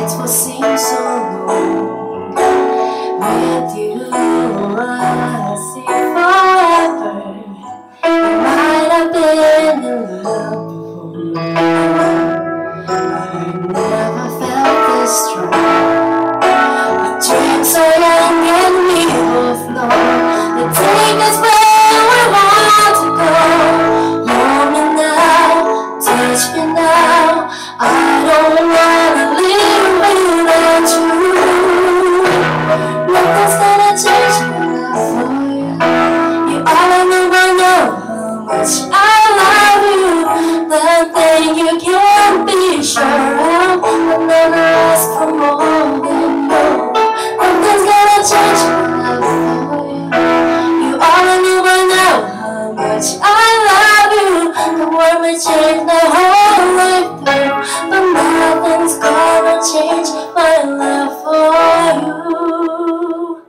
nights will seem so long. With you, I see forever. I might have been in love before, but I never felt this strong. I dream so young and we both know the take us where we want to go. Hold me now, touch me now. I don't wanna live without you. Nothing's gonna change my love for you. You all I never know how much I love you. The thing you can't be sure of, I'll never ask for more than you. Nothing's gonna change my love for you. You all I never know how much I love you. The world may change my whole life through, but nothing's gonna change my love for you.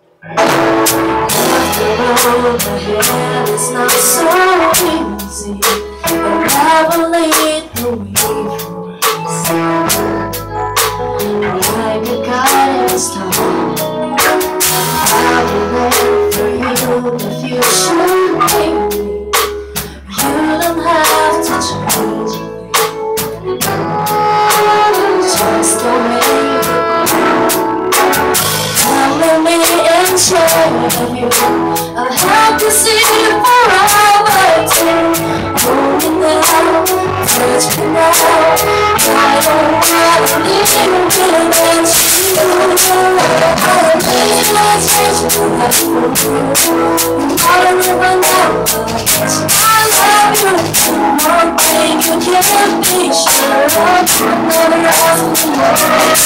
The road ahead is not so easy, but never lead the way for us. Like a guiding star, I will wait for you if you should leave me. You don't have to change me, just don't make it clear. Telling me and sharing you, I'll have to see you forever too. Hold me now, touch me now. I don't wanna live without you. I don't think I'll change my life for you. All I never know how much I love you. One thing you can't be sure of, I'll never ask for more.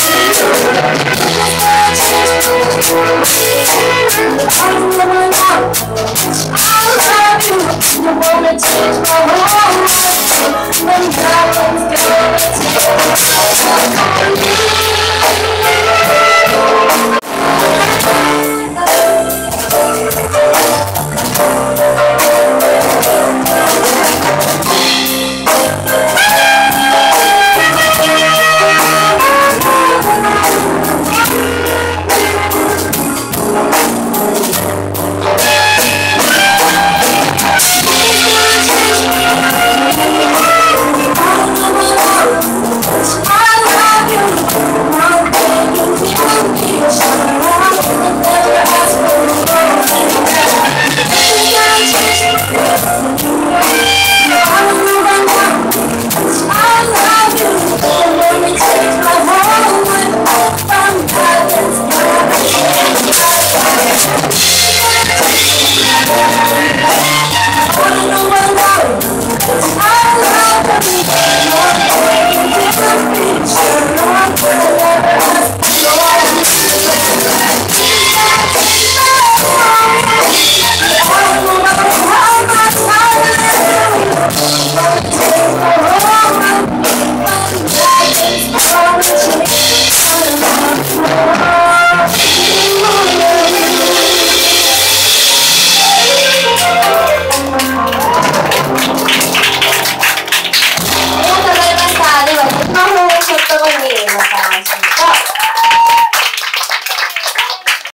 I never know how much I love you. You wanna change my whole life, but nothing's gonna change my love for you. Change